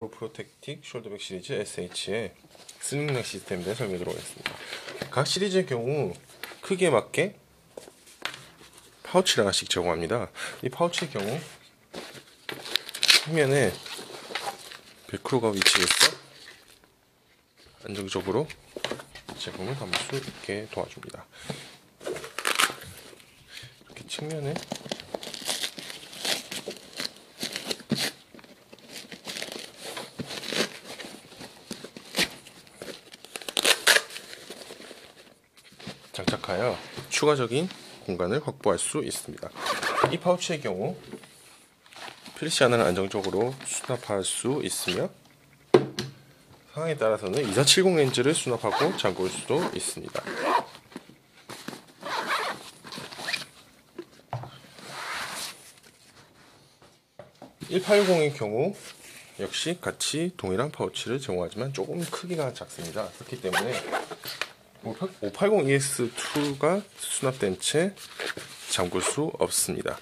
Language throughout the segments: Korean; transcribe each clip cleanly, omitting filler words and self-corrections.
프로텍틱 숄더백 시리즈 SH의 슬링넥 시스템에 대해 설명드리도록 하겠습니다. 각 시리즈의 경우 크기에 맞게 파우치를 하나씩 제공합니다. 이 파우치의 경우 측면에 벨크로가 위치해서 안정적으로 제품을 담을 수 있게 도와줍니다. 이렇게 측면에 장착하여 추가적인 공간을 확보할 수 있습니다. 이 파우치의 경우 필시 하나는 안정적으로 수납할 수 있으며 상황에 따라서는 2470 렌즈를 수납하고 잠글 수도 있습니다. 1860의 경우 역시 같이 동일한 파우치를 제공하지만 조금 크기가 작습니다. 그렇기 때문에 580EX2가 수납된 채 잠글 수 없습니다.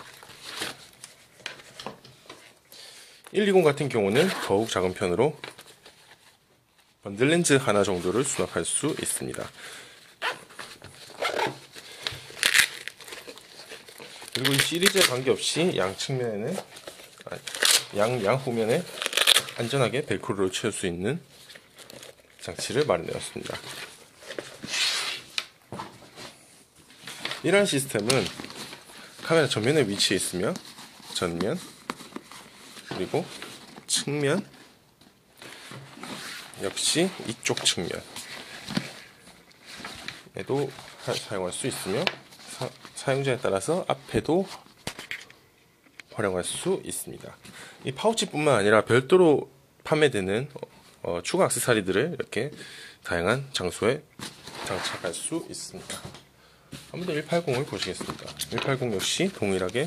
120 같은 경우는 더욱 작은 편으로 번들 렌즈 하나 정도를 수납할 수 있습니다. 그리고 이 시리즈에 관계없이 양 측면에는 양후면에 안전하게 벨크로를 채울 수 있는 장치를 마련되었습니다. 이러한 시스템은 카메라 전면에 위치해 있으며 전면 그리고 측면 역시 이쪽 측면에도 사용할 수 있으며 사용자에 따라서 앞에도 활용할 수 있습니다. 이 파우치뿐만 아니라 별도로 판매되는 추가 액세서리들을 이렇게 다양한 장소에 장착할 수 있습니다. 한번 더 180을 보시겠습니다. 180 역시 동일하게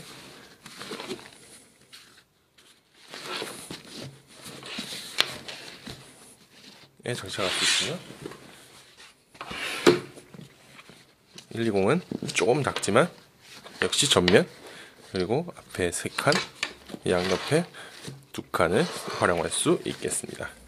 장착할 수 있으며 120은 조금 작지만 역시 전면 그리고 앞에 3칸, 양옆에 2칸을 활용할 수 있겠습니다.